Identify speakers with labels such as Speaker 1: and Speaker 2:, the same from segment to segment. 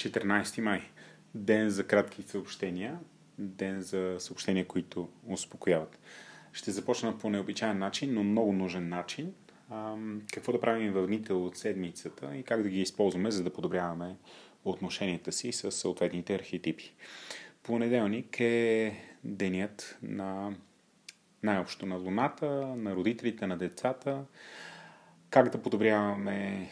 Speaker 1: 14 май. Ден за кратки съобщения. Ден за съобщения, които успокояват. Ще започна по необичайен начин, но много нужен начин. Какво да правим в дните от седмицата и как да ги използваме, за да подобряваме отношенията си с съответните архетипи. Понеделник е денят на най-общо на Луната, на родителите, на децата. Как да подобряваме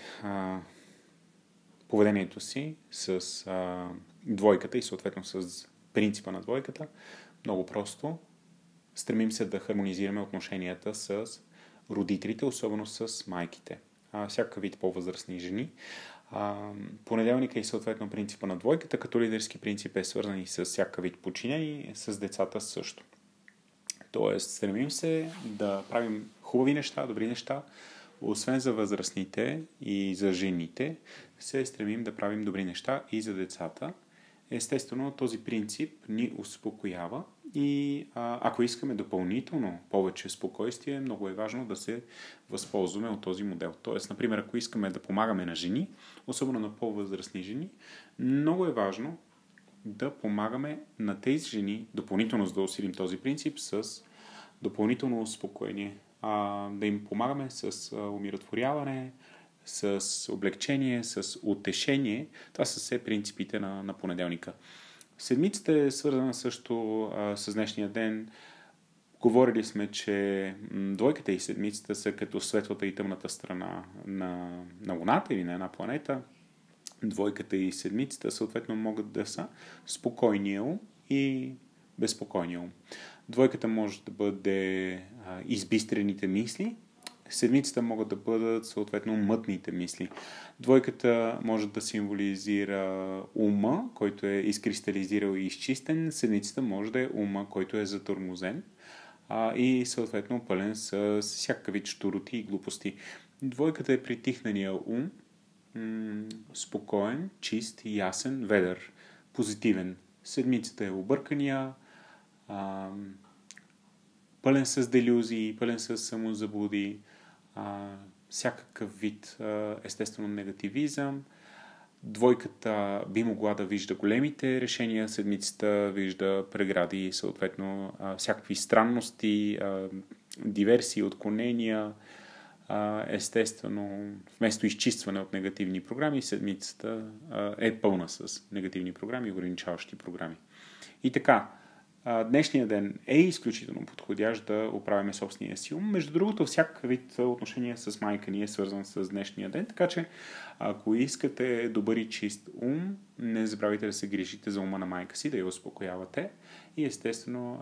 Speaker 1: поведението си с двойката и съответно с принципа на двойката. Много просто. Стремим се да хармонизираме отношенията с родителите, особено с майките. Всякакъв вид по-възрастни жени. Понеделника и съответно принципа на двойката, като лидерски принцип е свързан и с всякакъв вид подчинени, с децата също. Тоест, стремим се да правим хубави неща, добри неща, освен за възрастните и за жените, се стремим да правим добри неща и за децата. Естествено, този принцип ни успокоява и ако искаме допълнително повече спокойствие, много е важно да се възползваме от този модел. Тоест, например, ако искаме да помагаме на жени, особено на по-възрастни жени, много е важно да помагаме на тези жени, допълнително за да усилим този принцип, с допълнително успокоение. Да им помагаме с умиротворяване, с облегчение, с утешение. Това са все принципите на понеделника. Седмицата е свързана също с днешния ден. Говорили сме, че двойката и седмицата са като светлата и тъмната страна на Луната или на една планета. Двойката и седмицата съответно могат да са спокойния ум и безпокойния ум. Двойката може да бъде избистрените мисли, седмицата могат да бъдат съответно мътните мисли. Двойката може да символизира ума, който е изкристализирал и изчистен, седмицата може да е ума, който е затормозен и съответно пълен с всякакъв вид щуроти и глупости. Двойката е притихнания ум, спокоен, чист, ясен, ведър, позитивен. Седмицата е объркания, пълен с делюзии, пълен с самозаблуди, всякакъв вид естествено негативизъм. Двойката би могла да вижда големите решения, седмицата вижда прегради, съответно всякакви странности, диверсии, отклонения. Естествено, вместо изчистване от негативни програми, седмицата е пълна с негативни програми, ограничаващи програми. И така, днешния ден е изключително подходящ да оправяме собствения си ум. Между другото, всякакъв вид отношение с майка ни е свързан с днешния ден, така че ако искате добър и чист ум, не забравяйте да се грижите за ума на майка си, да я успокоявате и естествено,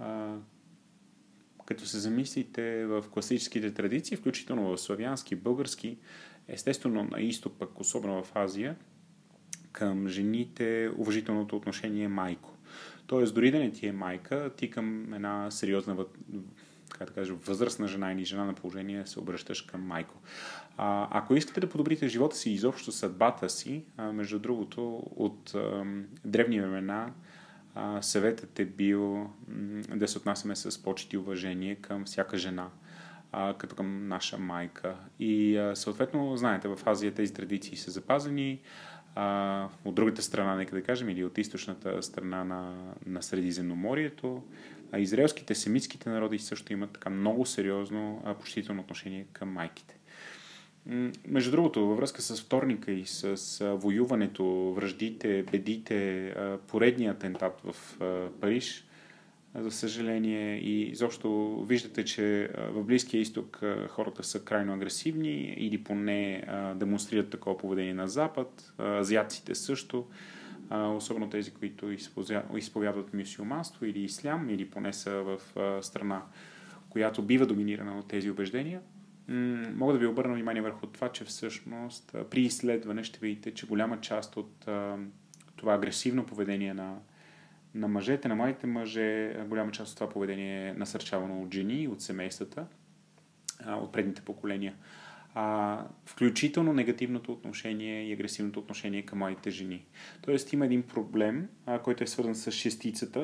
Speaker 1: като се замислите в класическите традиции, включително в славянски, български, естествено на изток, пък особено в Азия, към жените уважителното отношение е майко. Тоест, дори да не ти е майка, ти към една сериозна, възрастна жена или жена на положение се обръщаш към майко. Ако искате да подобрите живота си и изобщо съдбата си, между другото, от древни времена съветът е бил да се отнасяме с почет и уважение към всяка жена, като към наша майка. И съответно, знаете, в Азия тези традиции са запазени. От другата страна, нека да кажем, или от източната страна на Средиземноморието, израелските, семитските народи също имат така много сериозно почтително отношение към майките. Между другото, във връзка с вторника и с воюването, враждите, бедите, поредният атентат в Париж, за съжаление, и изобщо виждате, че в Близкия изток хората са крайно агресивни или поне демонстрират такова поведение на Запад. Азиатците също, особено тези, които изповядват мюсюлманство или ислям, или поне са в страна, която бива доминирана от тези убеждения. Мога да ви обърна внимание върху това, че всъщност при изследване ще видите, че голяма част от това агресивно поведение на мъжете, на младите мъже, голяма част от това поведение е насърчавано от жени, от семействата, от предните поколения. Включително негативното отношение и агресивното отношение към младите жени. Тоест има един проблем, който е свързан с шестицата,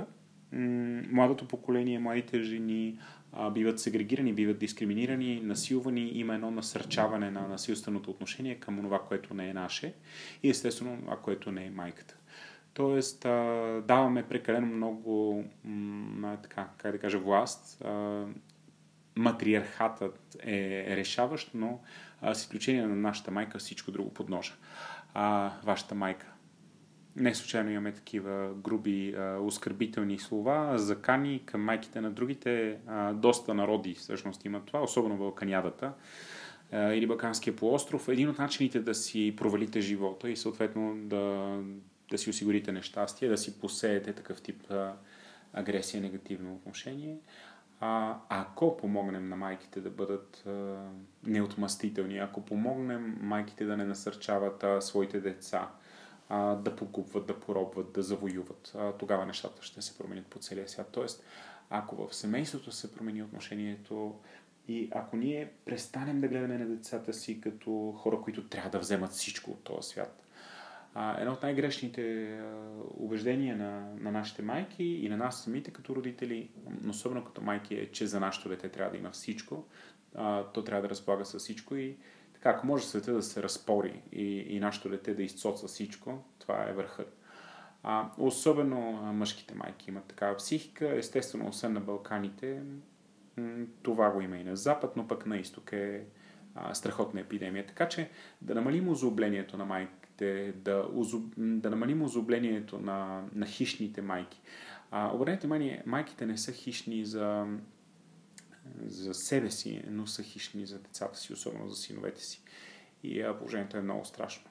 Speaker 1: младото поколение, младите жени биват сегрегирани, биват дискриминирани, насилвани, има едно насърчаване на насилственото отношение към това, което не е наше и естествено това, което не е майката. Тоест, даваме прекалено много, така, как да кажа, власт. Матриархатът е решаващ, но с изключение на нашата майка всичко друго подножа. Вашата майка. Не случайно имаме такива груби, оскърбителни слова, закани към майките на другите. Доста народи всъщност имат това, особено в Канядата или Балканския полуостров. Един от начините да си провалите живота и съответно да си осигурите нещастие, да си посеете такъв тип агресия, негативно отношение. Ако помогнем на майките да бъдат неотмъстителни, ако помогнем майките да не насърчават своите деца, да погубват, да поробват, да завоюват, тогава нещата ще се променят по целия свят. Тоест, ако в семейството се промени отношението и ако ние престанем да гледаме на децата си като хора, които трябва да вземат всичко от този свят. Едно от най-грешните убеждения на нашите майки и на нас самите като родители, особено като майки, е, че за нашето дете трябва да има всичко. То трябва да разполага с всичко и така, ако може света да се разпори и нашето дете да изцоца всичко, това е върхът. Особено мъжките майки имат такава психика. Естествено, освен на Балканите, това го има и на Запад, но пък на Изток е страхотна епидемия. Така че да намалим озлоблението на майките, да намалим озлоблението на хищните майки. Обърнете внимание, майките не са хищни за себе си, но са хищни за децата си, особено за синовете си. И положението е много страшно.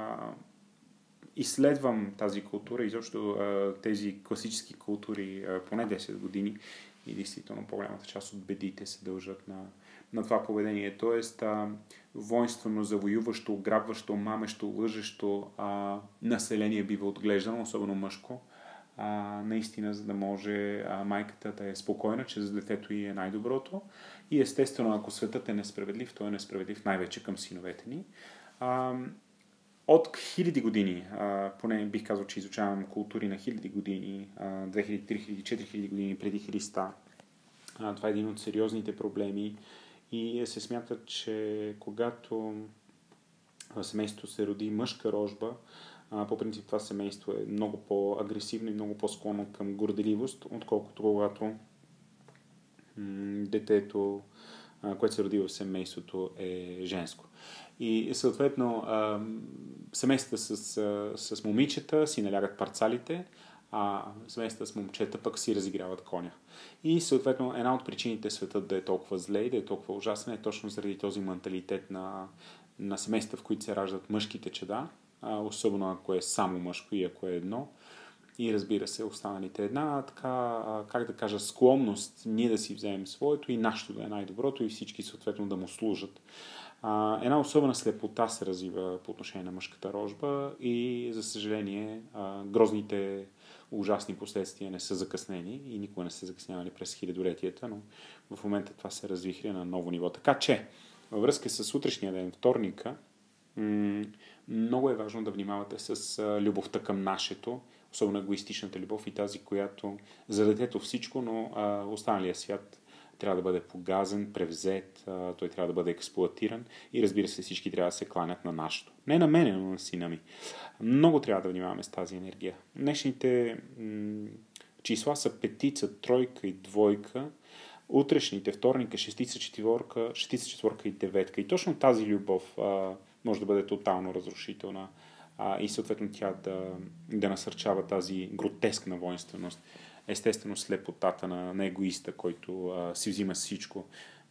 Speaker 1: Изследвам тази култура, изобщо тези класически култури поне 10 години и действително по-голямата част от бедите се дължат на това поведение. Тоест, воинствено, завоюващо, ограбващо, мамещо, лъжещо население бива отглеждано, особено мъжко. Наистина, за да може майката да е спокойна, че за детето ѝ е най-доброто. И естествено, ако светът е несправедлив, той е несправедлив най-вече към синовете ни. От хиляди години, поне бих казал, че изучавам култури на хиляди години, 2000, 3000, 4000 години преди Христа. Това е един от сериозните проблеми и се смята, че когато в семейството се роди мъжка рожба, по принцип това семейство е много по-агресивно и много по-склонно към горделивост, отколкото когато детето, което се роди в семейството, е женско. И съответно семействата с момичета си налягат парцалите, а семействата с момчета пък си разиграват коня. И съответно една от причините светът да е толкова зле и да е толкова ужасен е точно заради този менталитет на семейства, в които се раждат мъжките чеда, особено ако е само мъжко и ако е едно. И разбира се, останалите една така, как да кажа, склонност ние да си вземем своето и нашето да е най-доброто и всички съответно да му служат. Една особена слепота се развива по отношение на мъжката рожба и за съжаление грозните ужасни последствия не са закъснени и никога не са закъснявали през хилядолетията, но в момента това се развихри на ново ниво. Така че, във връзка с утрешния ден, вторника, много е важно да внимавате с любовта към нашето, особено егоистичната любов и тази, която за детето всичко, но останалия свят трябва да бъде погазен, превзет, той трябва да бъде експлоатиран и разбира се всички трябва да се кланят на нашето. Не на мене, но на сина ми. Много трябва да внимаваме с тази енергия. Днешните числа са петица, тройка и двойка. Утрешните, вторника, шестица, четворка и деветка. И точно тази любов може да бъде тотално разрушителна и съответно тя да насърчава тази гротескна воинственост. Естествено слепотата на егоиста, който си взима всичко.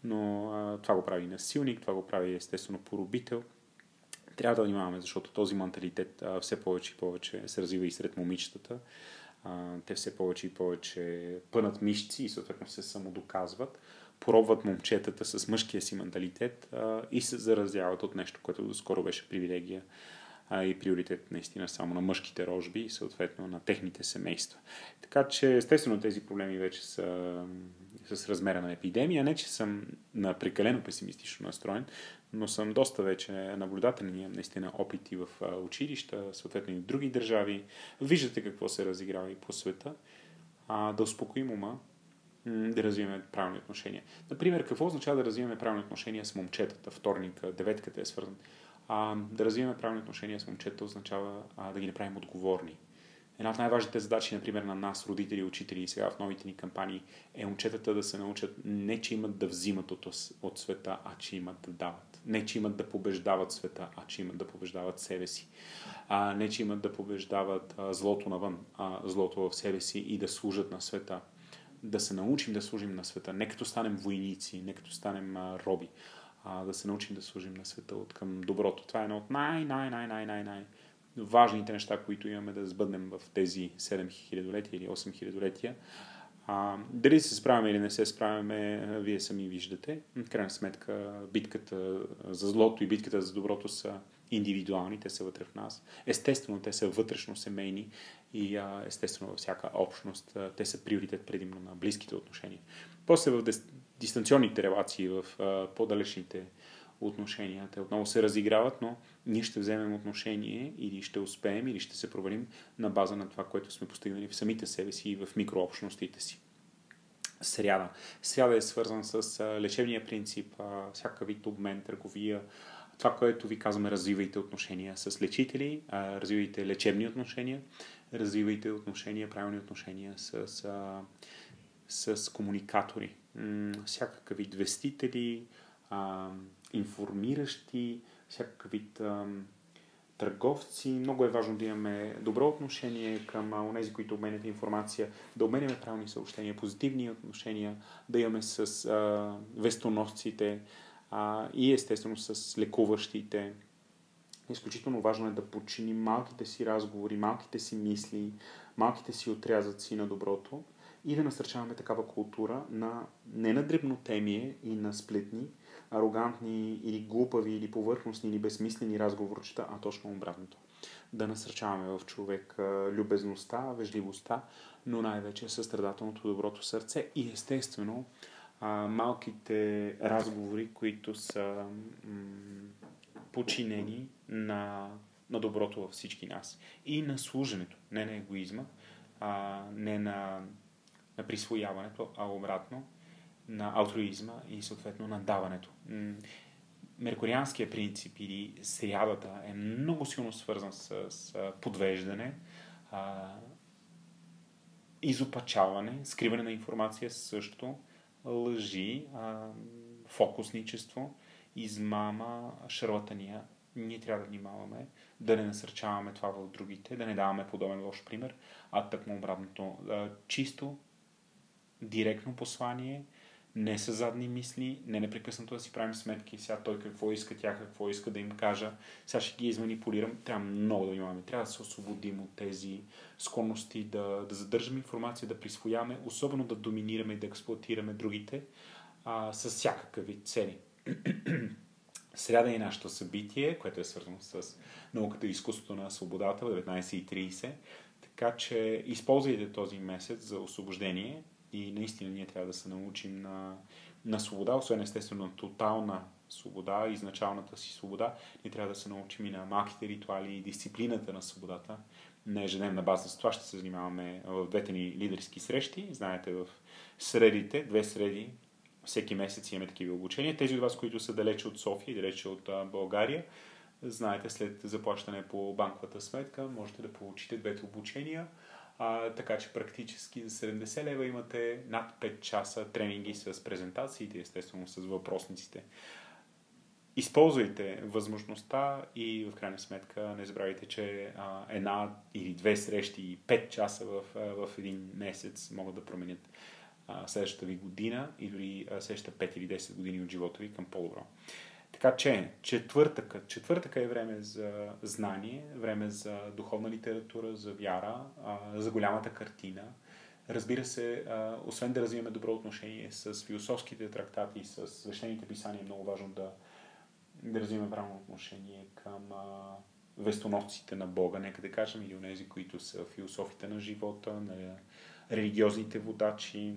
Speaker 1: Но това го прави насилник, това го прави естествено поробител. Трябва да внимаваме, защото този менталитет все повече и повече се развива и сред момичетата. Те все повече и повече пънат мишци и съответно се самодоказват, поробват момчетата с мъжкия си менталитет и се заразяват от нещо, което доскоро беше привилегия и приоритет наистина само на мъжките рожби и съответно на техните семейства. Така че естествено тези проблеми вече са с размера на епидемия. Не, че съм на прекалено песимистично настроен, но съм доста вече наблюдателен. Имам наистина опити в училища, съответно и в други държави. Виждате какво се разиграва и по света. да успокоим ума, да развиваме правилни отношения. Например, какво означава да развиваме правилни отношения с момчетата? Вторника, деветката е свързан. Да развиваме правилни отношения с момчета означава да ги направим отговорни. Една от най-важните задачи, например, на нас, родители и учители, и сега в новите ни кампании, е момчетата да се научат не, че имат да взимат от света, а че имат да дават. Не, че имат да побеждават света, а че имат да побеждават себе си. Не, че имат да побеждават злото навън, злото в себе си и да служат на света. Да се научим да служим на света. Не като станем войници, не като станем роби. Да се научим да служим на света от към доброто. Това е едно от важните неща, които имаме да сбъднем в тези 7 хилядолетия или 8 хилядолетия. Дали се справяме или не се справяме, вие сами виждате. В крайна сметка, битката за злото и битката за доброто са индивидуални, те са вътре в нас. Естествено, те са вътрешно семейни и естествено във всяка общност те са приоритет предимно на близките отношения. После в дистанционните релации, в по-далечните отношения, те отново се разиграват, но ние ще вземем отношение или ще успеем, или ще се провалим на база на това, което сме постигнали в самите себе си и в микрообщностите си. Сряда. Сряда е свързан с лечебния принцип, всякакъв вид обмен, търговия. Това, което ви казваме, развивайте отношения с лечители, развивайте лечебни отношения, развивайте отношения, правилни отношения с комуникатори. Всякакъв вид вестители, информиращи, всякакъв вид търговци. Много е важно да имаме добро отношение към онези, които обменят информация, да обменяме правилни съобщения, позитивни отношения, да имаме с вестоносците и естествено с лекуващите. Изключително важно е да подчиним малките си разговори, малките си мисли, малките си отрязъци на доброто и да насърчаваме такава култура не на дребнотемие и на сплетни, арогантни или глупави, или повърхностни, или безсмислени разговорчета, а точно обратното. Да насърчаваме в човек любезността, вежливостта, но най-вече състрадателното доброто сърце и естествено малките разговори, които са подчинени на доброто във всички нас. И на служенето, не на егоизма, не на присвояването, а обратно на алтруизма и съответно на даването. Меркурианския принцип или срядата е много силно свързан с подвеждане, изопачаване, скриване на информация също, лъжи, фокусничество, измама, шарлатания. Ние трябва да внимаваме да не насърчаваме това в другите, да не даваме подобен лош пример, а тъкмо обратното. Чисто, директно послание, не с задни мисли, не непрекъснато да си правим сметки, сега той какво иска, тя какво иска да им кажа, сега ще ги изманипулирам. Трябва много да внимаваме, трябва да се освободим от тези склонности, да задържаме информация, да присвояваме, особено да доминираме и да експлоатираме другите с всякакъв вид цели. Сряда е нашето събитие, което е свързано с науката и изкуството на свободата в 19:30. Така че използвайте този месец за освобождение и наистина ние трябва да се научим на свобода, освен естествено на тотална свобода, изначалната си свобода. Ние трябва да се научим и на малките ритуали и дисциплината на свободата на ежедневна база. С това ще се занимаваме в двете ни лидерски срещи. Знаете, в средите, 2 среди, всеки месец имаме такива обучения. Тези от вас, които са далече от София и далече от България, знаете, след заплащане по банковата сметка, можете да получите 2 обучения. Така че практически за 70 лева имате над 5 часа тренинги с презентациите, естествено с въпросниците. Използвайте възможността и в крайна сметка не забравяйте, че 1 или 2 срещи и 5 часа в един месец могат да променят следващата ви година и дори следващата 5 или 10 години от живота ви към по-добро. Така че четвъртъка е време за знание, време за духовна литература, за вяра, за голямата картина. Разбира се, освен да развиваме добро отношение с философските трактати, с свещените писания, е много важно да развиваме правилно отношение към вестоносците на Бога, нека да кажем, или онези, които са философите на живота, на религиозните водачи,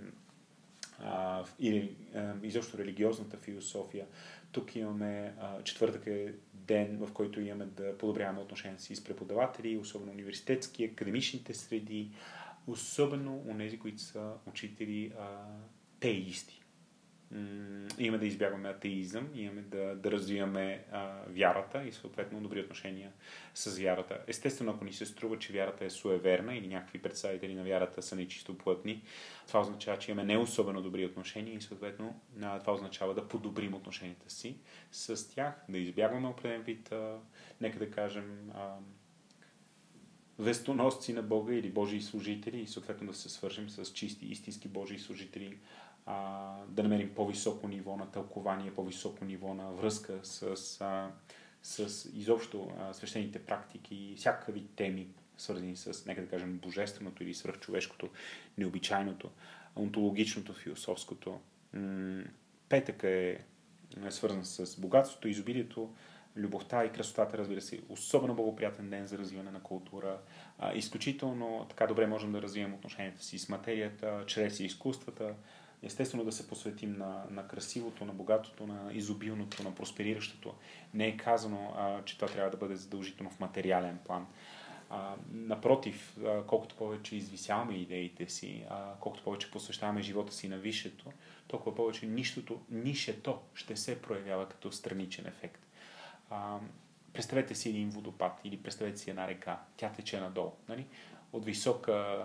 Speaker 1: или изобщо религиозната философия. Тук имаме четвъртък е ден, в който имаме да подобряваме отношенията си с преподаватели, особено университетски, академичните среди, Особено у нези, които са учители теисти. Имаме да избягваме атеизъм, имаме да развиваме вярата и съответно добри отношения с вярата. Естествено, ако ни се струва, че вярата е суеверна или някакви представители на вярата са нечисто плътни, това означава, че имаме не особено добри отношения и съответно това означава да подобрим отношенията си с тях, да избягваме определен вид, нека да кажем, вестоносци на Бога или Божии служители и съответно да се свържим с чисти, истински Божии служители, да намерим по-високо ниво на тълкование, по-високо ниво на връзка с изобщо свещените практики и всякакви теми, свързани с, нека да кажем, божественото или свръхчовешкото, необичайното, онтологичното, философското. Петък е свързан с богатството, изобилието, любовта и красотата, разбира се, особено благоприятен ден за развиване на култура. Изключително така добре можем да развием отношенията си с материята, чрез изкуствата. Естествено да се посветим на красивото, на богатото, на изобилното, на проспериращото. Не е казано, че това трябва да бъде задължително в материален план. Напротив, колкото повече извисяваме идеите си, колкото повече посвещаваме живота си на висшето, толкова повече нишето ще се проявява като страничен ефект. Представете си един водопад или представете си една река. Тя тече надолу. Нали? От висока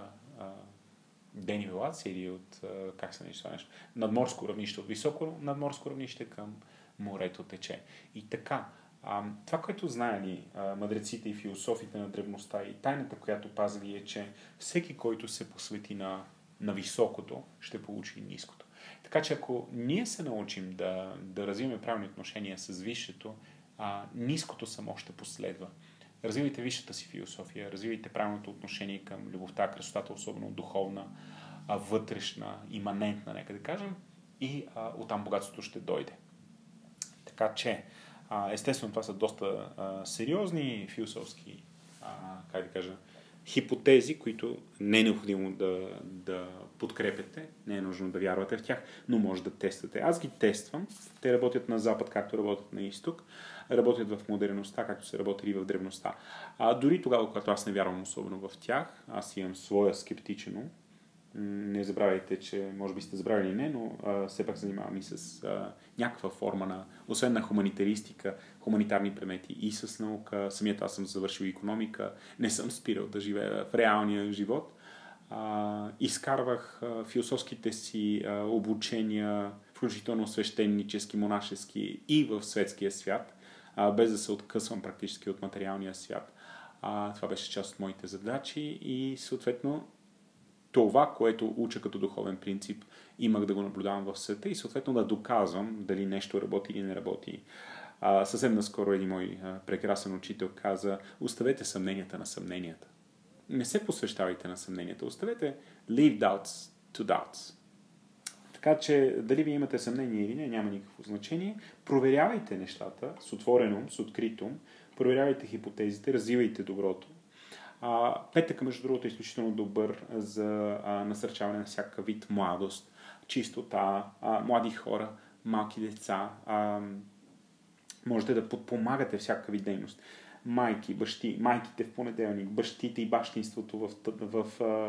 Speaker 1: денивелация или от, как се нарича нещо, надморско равнище, от високо надморско равнище към морето тече. И така, това, което знаели мъдреците и философите на древността и тайната, която пазили е, че всеки, който се посвети на високото, ще получи ниското. Така че ако ние се научим да развиваме правилни отношения с висшето, ниското само ще последва. Развивайте висшата си философия, развивайте правилното отношение към любовта, красотата, особено духовна, вътрешна, иманентна, нека да кажем, и оттам богатството ще дойде. Така че, естествено, това са доста сериозни философски, как да кажа, хипотези, които не е необходимо да подкрепяте, не е нужно да вярвате в тях, но може да тествате. Аз ги тествам. Те работят на запад, както работят на изток. Работят в модерността, както са работили в древността. Дори тогава, когато аз не вярвам особено в тях, аз имам своя скептичен. Не забравяйте, че може би сте забравили не, но все пак занимавам и с някаква форма на, освен на хуманитаристика, хуманитарни предмети и с наука. Самият аз съм завършил икономика, не съм спирал да живея в реалния живот. Изкарвах философските си обучения, включително свещенически, монашески и в светския свят, без да се откъсвам практически от материалния свят. Това беше част от моите задачи и съответно това, което уча като духовен принцип, имах да го наблюдавам в света и съответно да доказвам дали нещо работи или не работи. Съвсем наскоро един мой прекрасен учител каза: оставете съмненията на съмненията. Не се посвещавайте на съмненията, оставете leave doubts to doubts. Така че дали ви имате съмнение или не, няма никакво значение. Проверявайте нещата с отворен ум, с открит ум, проверявайте хипотезите, развивайте доброто. Петъка, между другото, е изключително добър за насърчаване на всякакъв вид младост, чистота, млади хора, малки деца. Можете да подпомагате всякакъв вид дейност. Майки, бащи, майките в понеделник, бащите и бащинството в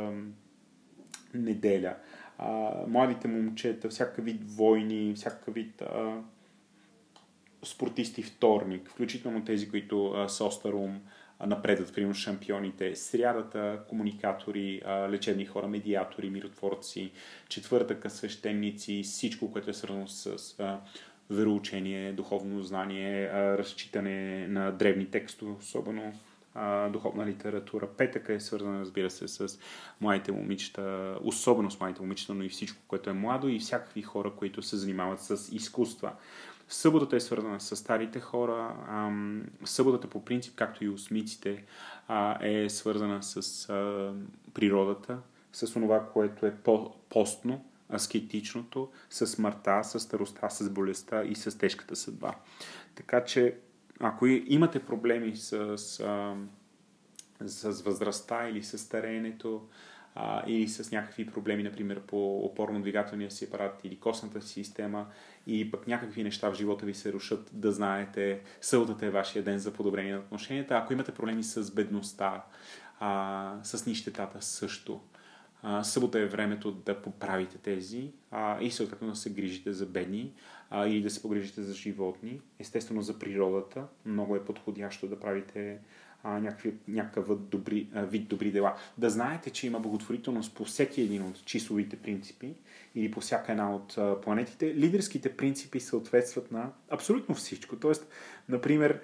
Speaker 1: неделя. Младите момчета, всякакъв вид войни, всякакъв вид спортисти вторник, включително тези, които са остър ум, напредат, примерно шампионите, срядата комуникатори, лечебни хора, медиатори, миротворци, четвъртъка свещеници, всичко, което е свързано с вероучение, духовно знание, разчитане на древни текстове, особено духовна литература. Петъка е свързана, разбира се, с младите момичета, особено с младите момичета, но и всичко, което е младо и всякакви хора, които се занимават с изкуства. Съботата е свързана с старите хора. Съботата по принцип, както и осмиците, е свързана с природата, с това, което е постно, аскетичното, с смъртта, с старостта, с болестта и с тежката съдба. Така че, ако имате проблеми с възрастта или с стареенето, или с някакви проблеми, например, по опорно-двигателния си апарат или костната си система и пък някакви неща в живота ви се рушат, да знаете, съботата е вашия ден за подобрение на отношенията. Ако имате проблеми с бедността, с нищетата също, Събота е времето да поправите тези и съответно да се грижите за бедни или да се погрижите за животни. Естествено за природата. Много е подходящо да правите някакъв вид добри дела. Да знаете, че има благотворителност по всеки един от числовите принципи или по всяка една от планетите. Лидерските принципи съответстват на абсолютно всичко. Тоест, например,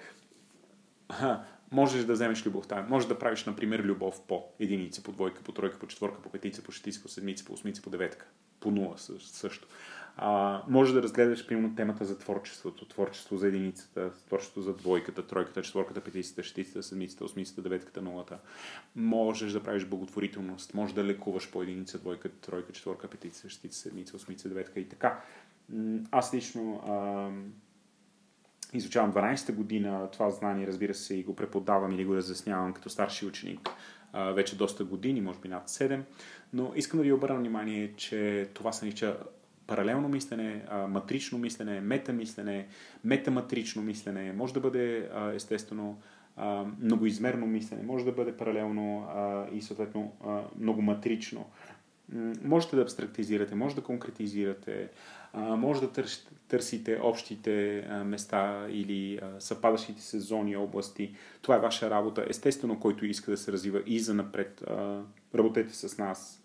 Speaker 1: можеш да вземеш любовта. Можеш да правиш, например, любов по единица, по двойка, по тройка, по четворка, по петица, по шестица, по седмица, по осмица, по деветка. По нула също. Може да разгледаш, примерно, темата за творчеството. Творчество за единицата, творчество за двойката, тройката, четворката, петицата, шестицата, седмицата, осмицата, деветката, нулата. Можеш да правиш благотворителност. Можеш да лекуваш по единица, двойка, тройка, четворка, петица, шестица, седмица, осмица, деветка и така. Аз лично изучавам 12-та година това знание, разбира се, и го преподавам или го разяснявам като старши ученик вече доста години, може би над 7, но искам да ви обърна внимание, че това се нарича паралелно мислене, матрично мислене, метамислене, метаматрично мислене, може да бъде естествено многоизмерно мислене, може да бъде паралелно и съответно многоматрично. Можете да абстрактизирате, може да конкретизирате, може да търсите общите места или съвпадащите се зони, области. Това е ваша работа. Естествено, който иска да се развива и занапред, работете с нас.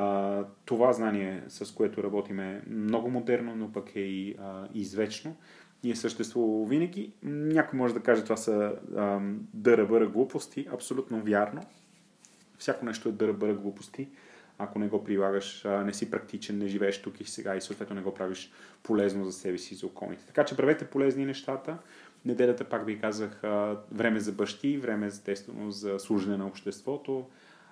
Speaker 1: Това знание, с което работим, е много модерно, но пък е и извечно и е съществувало винаги. Някой може да каже, това са дъра-бъра глупости. Абсолютно вярно. Всяко нещо е дъра-бъра глупости. Ако не го прилагаш, не си практичен, не живееш тук и сега и съответно не го правиш полезно за себе си и за околните. Така че правете полезни нещата. Неделята, пак ви казах, време за бащи, време естествено за служене на обществото.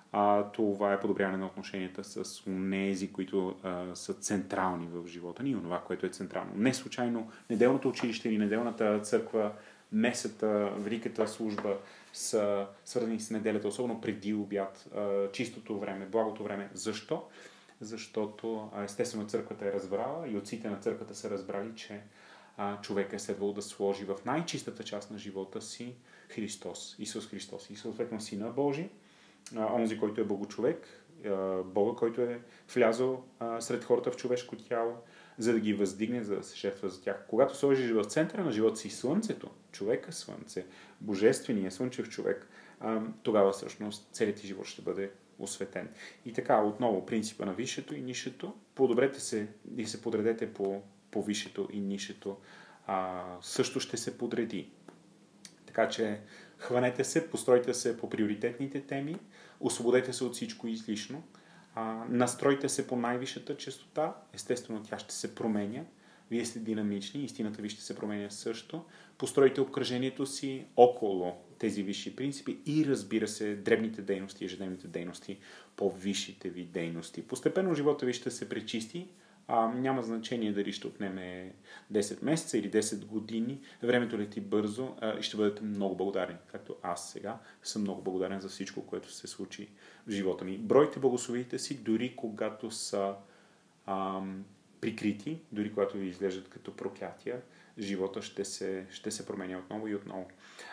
Speaker 1: Това е подобряване на отношенията с онези, които са централни в живота ни и онова, което е централно. Не случайно неделното училище или неделната църква, месата, великата служба са свързани с неделята, особено преди обяд, чистото време, благото време. Защо? Защото естествено църквата е разбрала и отците на църквата са разбрали, че човек е следвал да сложи в най-чистата част на живота си Христос, Исус Христос и съответно Сина Божий, онзи, който е Богочовек, Бога, който е влязъл сред хората в човешко тяло, за да ги въздигне, за да се жертва за тях. Когато сложиш в центъра на живота си слънцето, човека слънце, божествения слънчев човек, тогава всъщност целият ти живот ще бъде осветен. И така, отново, принципа на висшето и нишето, подобрете се и се подредете по висшето и нишето, също ще се подреди. Така че хванете се, постройте се по приоритетните теми, освободете се от всичко излишно, настройте се по най-висшата честота, естествено тя ще се променя, вие сте динамични, истината ви ще се променя също, постройте обкръжението си около тези висши принципи и разбира се, дребните дейности, ежедневните дейности по висшите ви дейности. Постепенно живота ви ще се пречисти, няма значение дали ще отнеме 10 месеца или 10 години. Времето лети бързо и ще бъдете много благодарни. Както аз сега съм много благодарен за всичко, което се случи в живота ми. Бройте благословите си, дори когато са прикрити, дори когато ви изглеждат като проклятия, живота ще се променя отново и отново.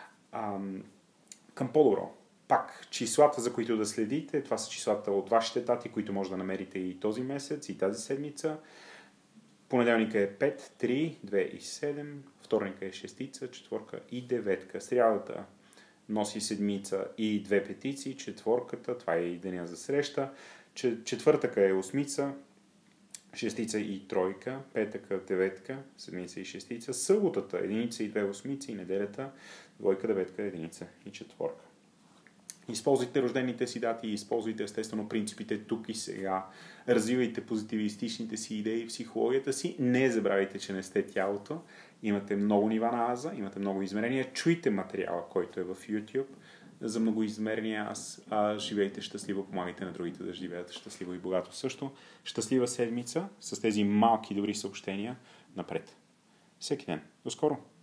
Speaker 1: Към по-добро. Пак, числата, за които да следите, това са числата от вашите дати, които може да намерите и този месец, и тази седмица. Понеделника е 5, 3, 2 и 7, вторника е 6, четворка и деветка. Срядата носи седмица и 2 петици, четворката, това е и деня за среща, четвъртъка е осмица, шестица и тройка, петъка, деветка, седмица и шестица, съботата, единица и 2 осмици, и неделята, двойка, деветка, единица и четворка. Използвайте рождените си дати, използвайте естествено принципите тук и сега, развивайте позитивистичните си идеи, психологията си, не забравяйте, че не сте тялото, имате много нива на аза, имате много измерения, чуйте материала, който е в YouTube за многоизмерния аз, живейте щастливо, помагайте на другите да живеят щастливо и богато също. Щастлива седмица с тези малки добри съобщения напред. Всеки ден. До скоро!